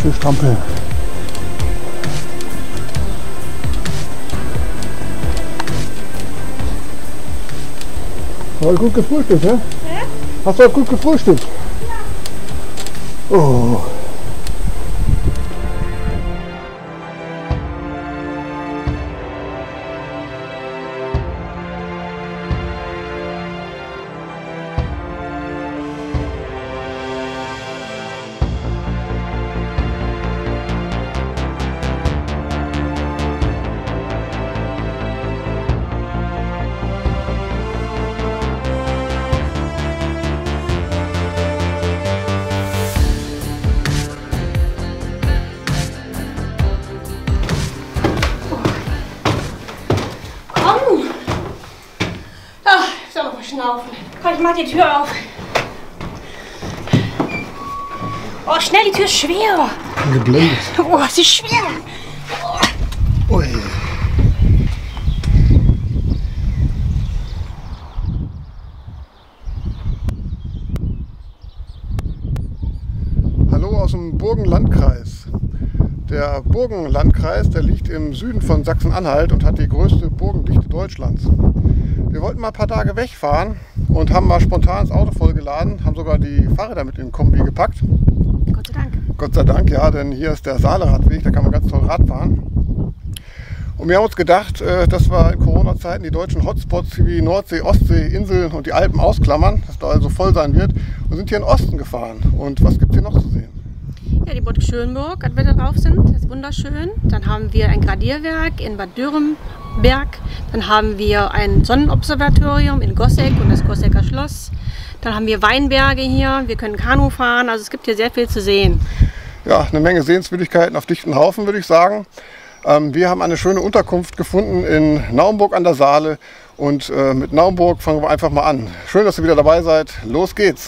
schön strampeln. Hast du gut gefrühstückt, ne? Ja? Hast du auch gut gefrühstückt? Ja. Oh. Komm, ich mach die Tür auf. Oh, schnell, die Tür ist schwer. Geblendet. Oh, sie ist schwer. Oh. Ui. Hallo aus dem Burgenlandkreis. Der Burgenlandkreis, der liegt im Süden von Sachsen-Anhalt und hat die größte Burgendichte Deutschlands. Wir wollten mal ein paar Tage wegfahren und haben mal spontan das Auto vollgeladen, haben sogar die Fahrräder mit in den Kombi gepackt. Gott sei Dank. Gott sei Dank, ja, denn hier ist der Saale-Radweg, da kann man ganz toll Rad fahren. Und wir haben uns gedacht, dass wir in Corona-Zeiten die deutschen Hotspots wie Nordsee, Ostsee, Inseln und die Alpen ausklammern, dass da also voll sein wird, und sind hier in den Osten gefahren. Und was gibt es hier noch zu sehen? Ja, die Burg Schönburg, als wir da drauf sind, ist wunderschön. Dann haben wir ein Gradierwerk in Bad Dürrenberg. Dann haben wir ein Sonnenobservatorium in Gossegg und das Gossecker Schloss. Dann haben wir Weinberge hier, wir können Kanu fahren, also es gibt hier sehr viel zu sehen. Ja, eine Menge Sehenswürdigkeiten auf dichten Haufen, würde ich sagen. Wir haben eine schöne Unterkunft gefunden in Naumburg an der Saale und mit Naumburg fangen wir einfach mal an. Schön, dass ihr wieder dabei seid. Los geht's!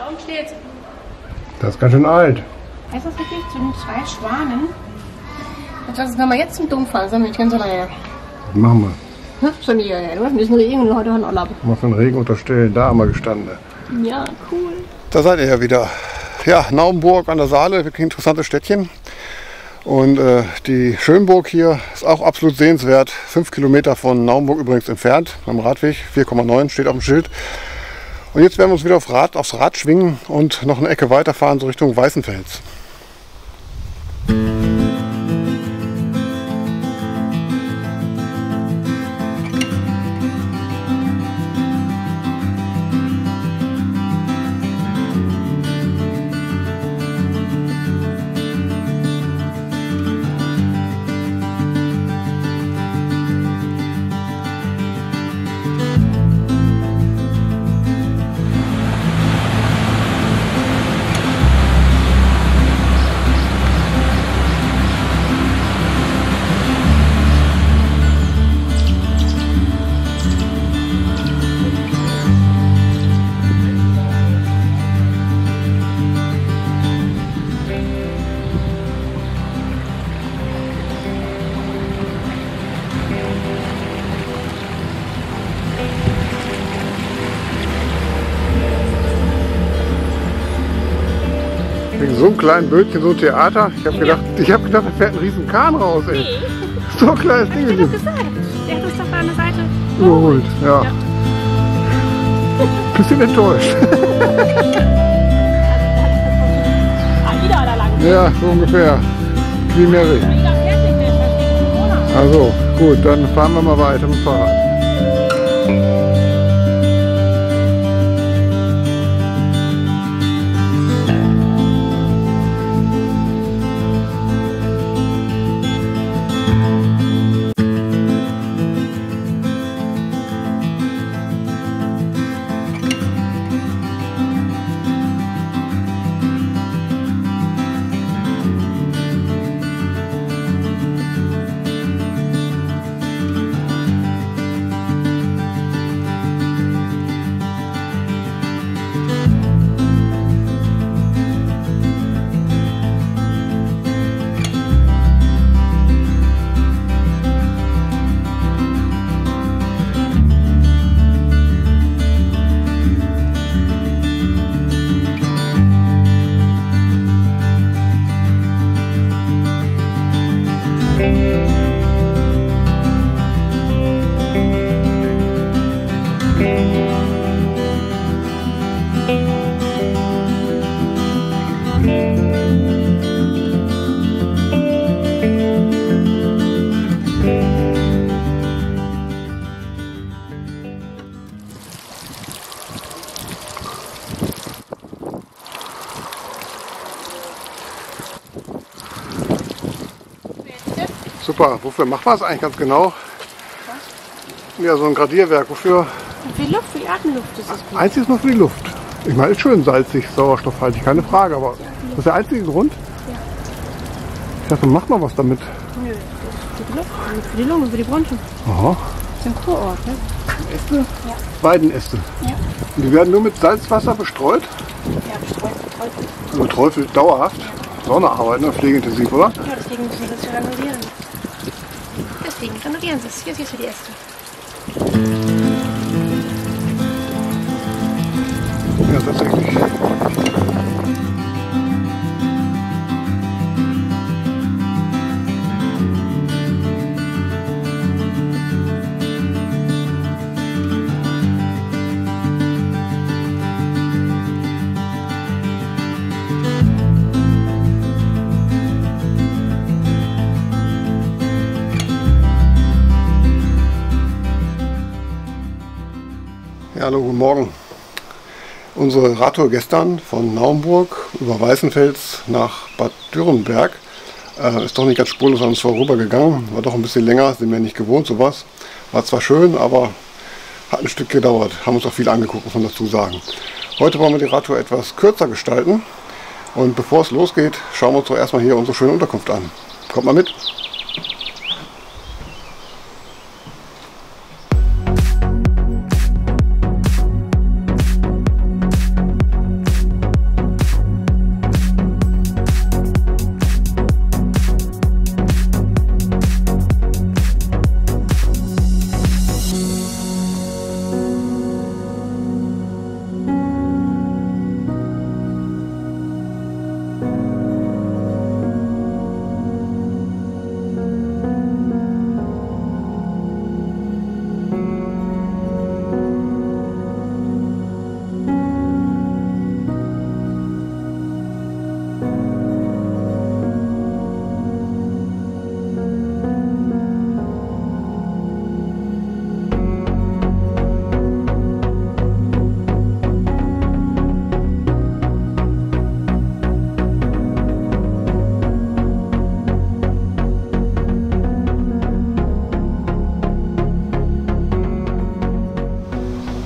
Warum steht? Das ist ganz schön alt. Heißt das wirklich zu den 2 Schwanen? Jetzt lass uns mal jetzt zum Dom fahren, sind wir nicht ganz so lange. Machen wir. Ne? Schon hier, ja. Du hast ein bisschen Regen und heute haben wir Urlaub. Mal für den Regen unterstellen, da haben wir gestanden. Ja, cool. Da seid ihr ja wieder. Ja, Naumburg an der Saale, wirklich ein interessantes Städtchen. Und die Schönburg hier ist auch absolut sehenswert. 5 Kilometer von Naumburg übrigens entfernt, am Radweg. 4,9 steht auf dem Schild. Und jetzt werden wir uns wieder aufs Rad schwingen und noch eine Ecke weiterfahren, so Richtung Weißenfels. Wegen so einem kleinen Bötchen, so ein Theater. Ich habe gedacht, da fährt ein riesen Kahn raus, ey. Nee. So ein kleines Ding. Ich hab doch gesagt. Der hat uns doch da an der Seite überholt. Ja. Bisschen enttäuscht. Wieder da lang. Ja, so ungefähr. Wie Mary. Wieder fährt nicht mehr, das ist wegen Corona. Also, gut, dann fahren wir mal weiter mit dem Fahrrad. Super, wofür macht man es eigentlich ganz genau? Ja, so ein Gradierwerk, wofür? Für die Luft, für die Atemluft ist es gut. Einzig nur für die Luft. Ich meine, ist schön salzig, sauerstoffhaltig, keine Frage, aber das ist der einzige Grund? Ja. Ich dachte, mach mal was damit. Nö, das ist für die Luft, für die Lunge, für die Bronchien. Aha. Das ist ein Kurort, ne? Äste? Ja. Weidenäste. Ja. Und die werden nur mit Salzwasser bestreut? Ja, bestreut, betreut. Also betreut dauerhaft. Das ist auch eine Arbeit, ne? Pflegeintensiv, oder? Ja, deswegen müssen wir das renovieren. Deswegen renovieren sie es. Hier ist für die Äste. Ja, tatsächlich. Ja, hallo, guten Morgen. Unsere Radtour gestern von Naumburg über Weißenfels nach Bad Dürrenberg ist doch nicht ganz spurlos an uns vorübergegangen. War doch ein bisschen länger, sind wir nicht gewohnt, sowas. War zwar schön, aber hat ein Stück gedauert. Haben uns auch viel angeguckt, muss man dazu sagen. Heute wollen wir die Radtour etwas kürzer gestalten. Und bevor es losgeht, schauen wir uns doch erstmal hier unsere schöne Unterkunft an. Kommt mal mit!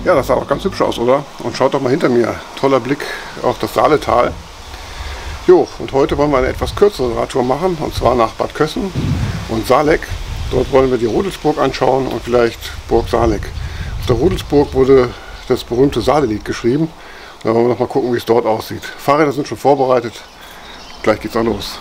Ja, das sah auch ganz hübsch aus, oder? Und schaut doch mal hinter mir. Toller Blick auf das Saaletal. Jo, und heute wollen wir eine etwas kürzere Radtour machen, und zwar nach Bad Kössen und Saaleck. Dort wollen wir die Rudelsburg anschauen und vielleicht Burg Saaleck. Auf der Rudelsburg wurde das berühmte Saalelied geschrieben. Da wollen wir noch mal gucken, wie es dort aussieht. Fahrräder sind schon vorbereitet. Gleich geht's auch los.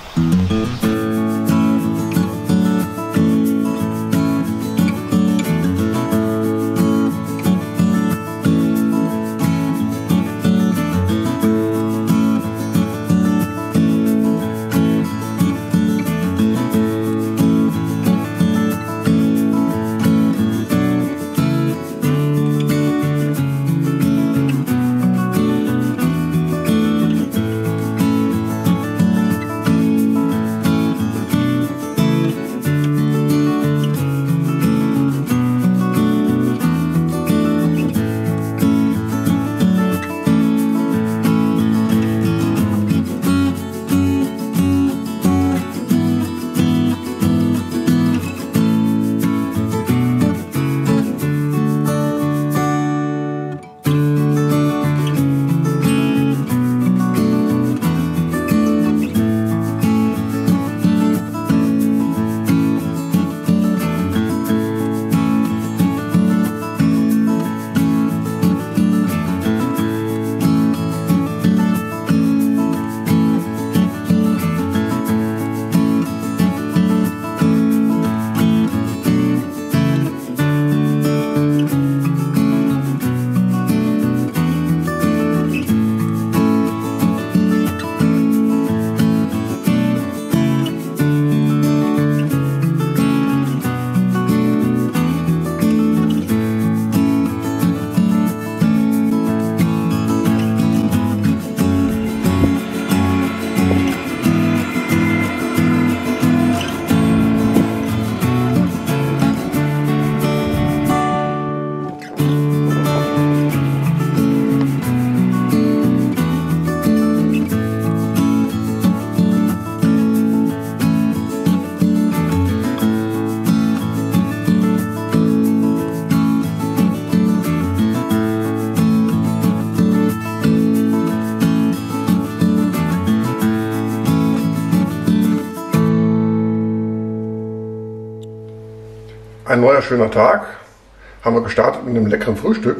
Ein neuer schöner Tag. Haben wir gestartet mit einem leckeren Frühstück.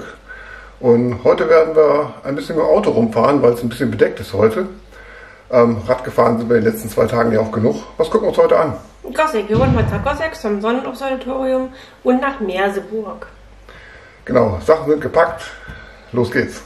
Und heute werden wir ein bisschen mit dem Auto rumfahren, weil es ein bisschen bedeckt ist heute. Rad gefahren sind wir in den letzten 2 Tagen ja auch genug. Was gucken wir uns heute an? Gossegg. Wir wollen heute nach Gossegg zum Sonnenobservatorium und nach Merseburg. Genau, Sachen sind gepackt. Los geht's.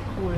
cool.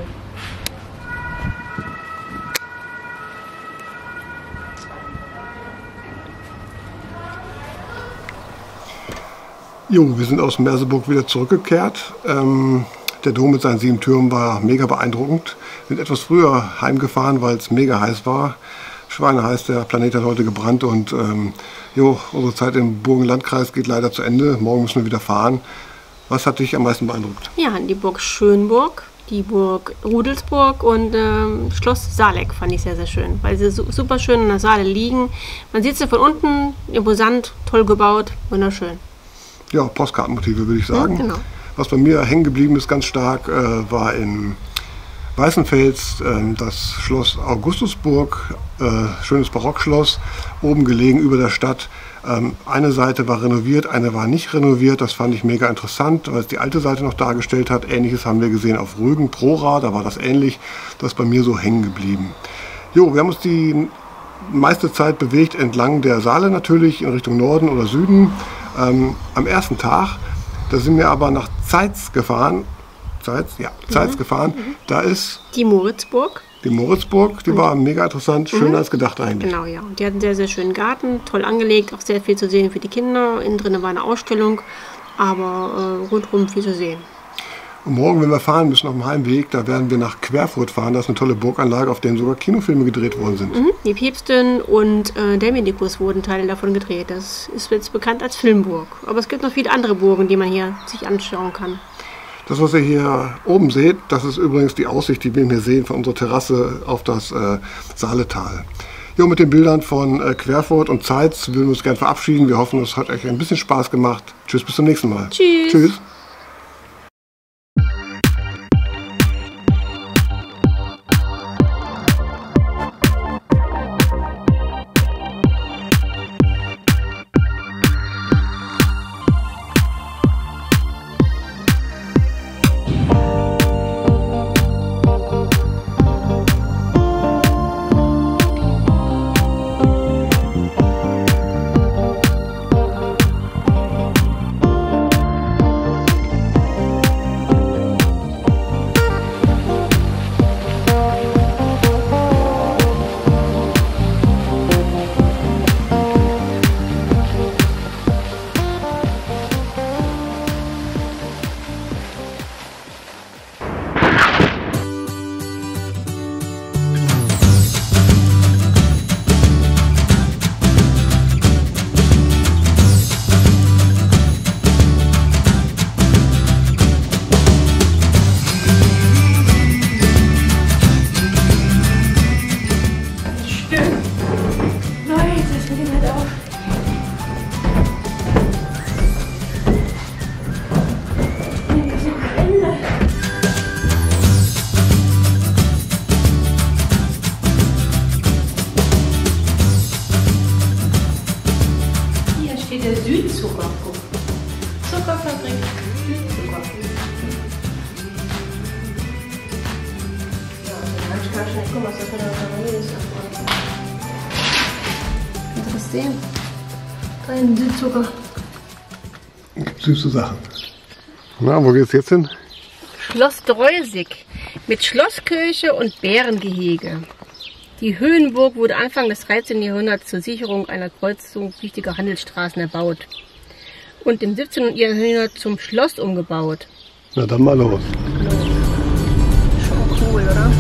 Jo, wir sind aus Merseburg wieder zurückgekehrt. Der Dom mit seinen 7 Türmen war mega beeindruckend. Wir sind etwas früher heimgefahren, weil es mega heiß war. Schweineheiß, der Planet hat heute gebrannt und unsere Zeit im Burgenlandkreis geht leider zu Ende. Morgen müssen wir wieder fahren. Was hat dich am meisten beeindruckt? Ja, die Burg Schönburg, die Burg Rudelsburg und Schloss Saaleck fand ich sehr, sehr schön, weil sie super schön in der Saale liegen. Man sieht sie von unten, imposant, toll gebaut, wunderschön. Ja, Postkartenmotive würde ich sagen. Ja, genau. Was bei mir hängen geblieben ist ganz stark, war in Weißenfels das Schloss Augustusburg, schönes Barockschloss, oben gelegen über der Stadt. Eine Seite war renoviert, eine war nicht renoviert. Das fand ich mega interessant, weil es die alte Seite noch dargestellt hat. Ähnliches haben wir gesehen auf Rügen, Prora, da war das ähnlich. Das ist bei mir so hängen geblieben. Jo, wir haben uns die meiste Zeit bewegt entlang der Saale natürlich, in Richtung Norden oder Süden. Am ersten Tag, da sind wir aber nach Zeitz gefahren. Zeitz gefahren. Da ist die Moritzburg. Die Moritzburg, die war mega interessant, schöner als gedacht eigentlich. Genau, ja. Und die hat einen sehr, sehr schönen Garten, toll angelegt, auch sehr viel zu sehen für die Kinder. Innen drin war eine Ausstellung, aber rundherum viel zu sehen. Und morgen, wenn wir fahren müssen auf dem Heimweg, da werden wir nach Querfurt fahren. Das ist eine tolle Burganlage, auf der sogar Kinofilme gedreht worden sind. Die Päpstin und der Medikus wurden Teile davon gedreht. Das ist jetzt bekannt als Filmburg. Aber es gibt noch viele andere Burgen, die man hier sich anschauen kann. Das, was ihr hier oben seht, das ist übrigens die Aussicht, die wir hier sehen von unserer Terrasse auf das Saaletal. Jo, mit den Bildern von Querfurt und Zeitz würden wir uns gerne verabschieden. Wir hoffen, es hat euch ein bisschen Spaß gemacht. Tschüss, bis zum nächsten Mal. Tschüss. Tschüss. Zuckerfabrik, Südzucker. Ja, dann kann ich schnell gucken, was das für eine Familie ist. Kannst du das sehen? Kein Südzucker. Süße Sachen. Na, wo geht's jetzt hin? Schloss Dreusig mit Schlosskirche und Bärengehege. Die Höhenburg wurde Anfang des 13. Jahrhunderts zur Sicherung einer Kreuzung wichtiger Handelsstraßen erbaut und im 17. Jahrhundert zum Schloss umgebaut. Na dann mal los. Schon cool, oder?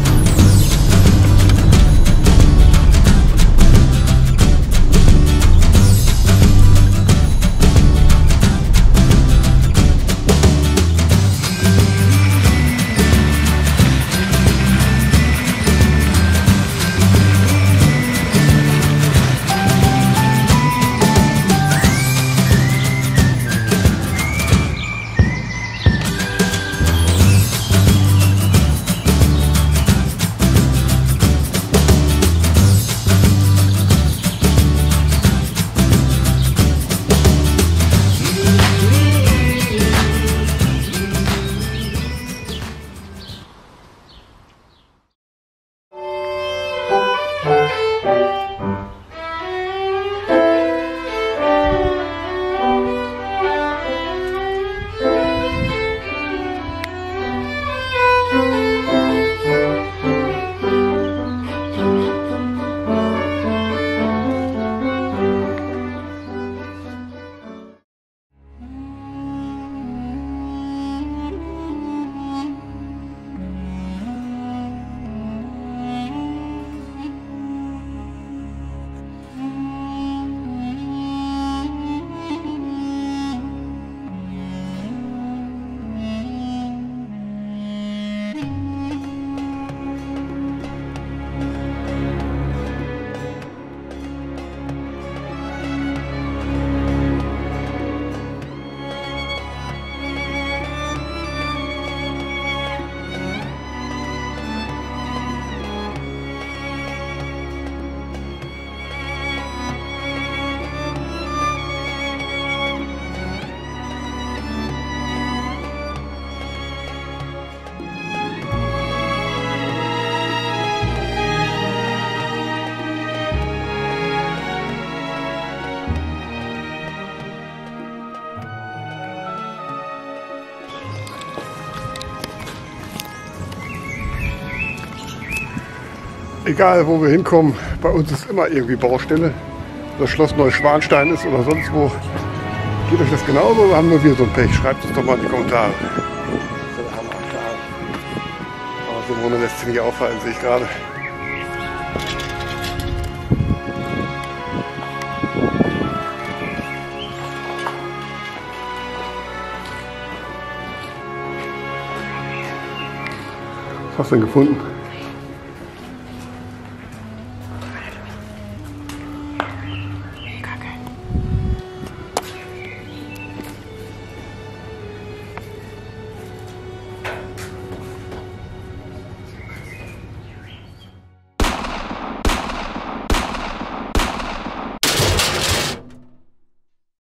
egal wo wir hinkommen, bei uns ist immer irgendwie Baustelle. Das Schloss Neuschwanstein ist oder sonst wo. Geht euch das genauso oder haben nur wir so ein Pech? Schreibt es doch mal in die Kommentare. Aber Simone lässt sich nicht aufhalten, sehe ich gerade. Was hast du denn gefunden?